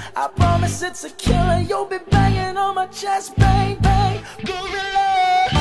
I promise it's a killer. You'll be banging on my chest, bang, bang, gorilla.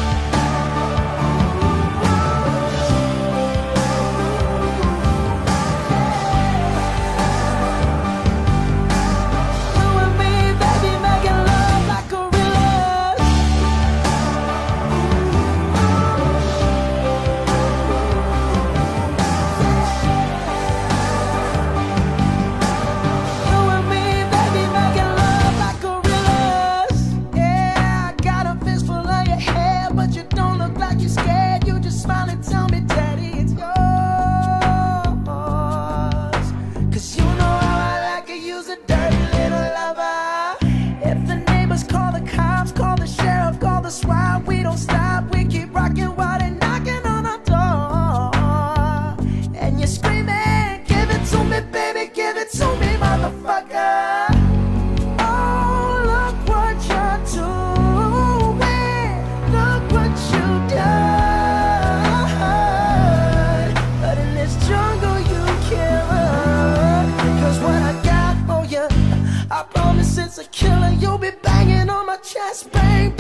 We don't stop, we keep rocking while they're knocking on our door. And you're screaming, give it to me, baby, give it to me, motherfucker. Oh, look what you're doing, look what you done. But in this jungle you can't run, 'cause what I got for you, I promise it's a killer. You'll be banging on my chest, bang.